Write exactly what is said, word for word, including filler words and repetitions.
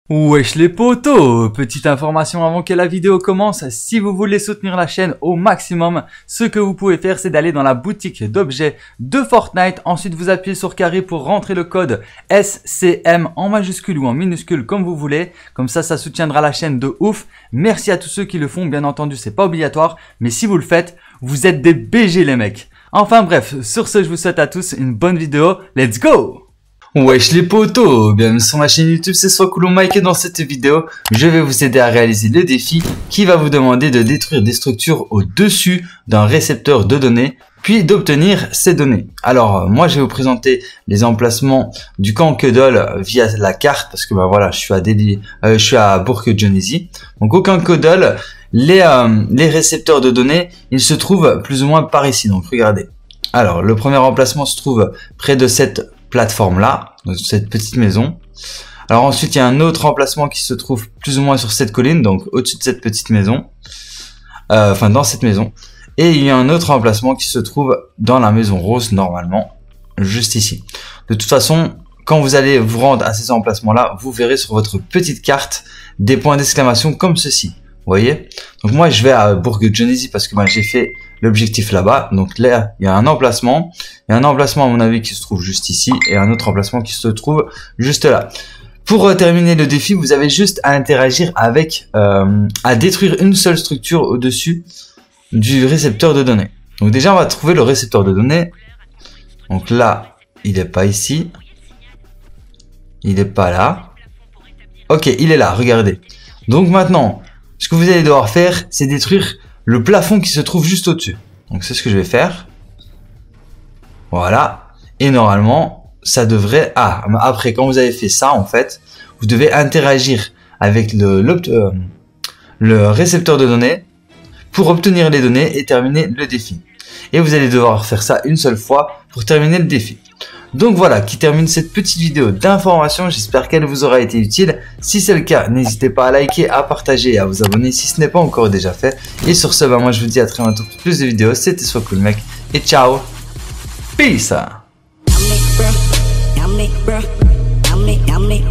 Wesh les potos, petite information avant que la vidéo commence, si vous voulez soutenir la chaîne au maximum, ce que vous pouvez faire c'est d'aller dans la boutique d'objets de Fortnite, ensuite vous appuyez sur carré pour rentrer le code S C M en majuscule ou en minuscule comme vous voulez, comme ça ça soutiendra la chaîne de ouf. Merci à tous ceux qui le font, bien entendu c'est pas obligatoire, mais si vous le faites, vous êtes des B G les mecs. Enfin bref, sur ce je vous souhaite à tous une bonne vidéo, let's go! Wesh les potos, bienvenue sur ma chaîne YouTube, c'est Soiscool Mike et dans cette vidéo, je vais vous aider à réaliser le défi qui va vous demander de détruire des structures au-dessus d'un récepteur de données, puis d'obtenir ces données. Alors moi je vais vous présenter les emplacements du camp Cuddle via la carte, parce que bah voilà, je suis à Delhi, euh, je suis à Bourg-Genesee. Donc au camp Cuddle, les, euh, les récepteurs de données, ils se trouvent plus ou moins par ici, donc regardez. Alors le premier emplacement se trouve près de cette plateforme là, dans cette petite maison. Alors ensuite il y a un autre emplacement qui se trouve plus ou moins sur cette colline, donc au-dessus de cette petite maison, euh, enfin dans cette maison. Et il y a un autre emplacement qui se trouve dans la maison rose normalement, juste ici. De toute façon, quand vous allez vous rendre à ces emplacements là, vous verrez sur votre petite carte des points d'exclamation comme ceci. Vous voyez? Donc moi je vais à Bourg-Genesee parce que ben, j'ai fait l'objectif là-bas. Donc là il y a un emplacement. Il y a un emplacement à mon avis qui se trouve juste ici. Et un autre emplacement qui se trouve juste là. Pour euh, terminer le défi, vous avez juste à interagir avec, euh, à détruire une seule structure au-dessus du récepteur de données. Donc déjà on va trouver le récepteur de données. Donc là il n'est pas ici. Il n'est pas là. Ok, il est là, regardez. Donc maintenant, ce que vous allez devoir faire, c'est détruire le plafond qui se trouve juste au-dessus. Donc c'est ce que je vais faire. Voilà. Et normalement, ça devrait... Ah, après, quand vous avez fait ça, en fait, vous devez interagir avec le, euh, le récepteur de données pour obtenir les données et terminer le défi. Et vous allez devoir faire ça une seule fois pour terminer le défi. Donc voilà, qui termine cette petite vidéo d'information. J'espère qu'elle vous aura été utile. Si c'est le cas, n'hésitez pas à liker, à partager et à vous abonner si ce n'est pas encore déjà fait. Et sur ce, bah moi je vous dis à très bientôt pour plus de vidéos. C'était Soiscool Mec et ciao. Peace.